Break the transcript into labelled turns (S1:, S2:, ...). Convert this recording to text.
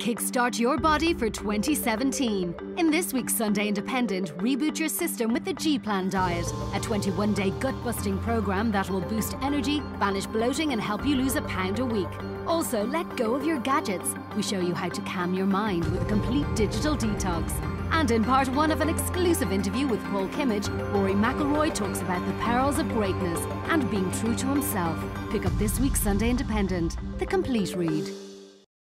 S1: Kickstart your body for 2017. In this week's Sunday Independent, reboot your system with the G-Plan diet, a 21-day gut-busting program that will boost energy, banish bloating and help you lose a pound a week. Also, let go of your gadgets. We show you how to calm your mind with a complete digital detox. And in part one of an exclusive interview with Paul Kimmage, Rory McIlroy talks about the perils of greatness and being true to himself. Pick up this week's Sunday Independent, the complete read.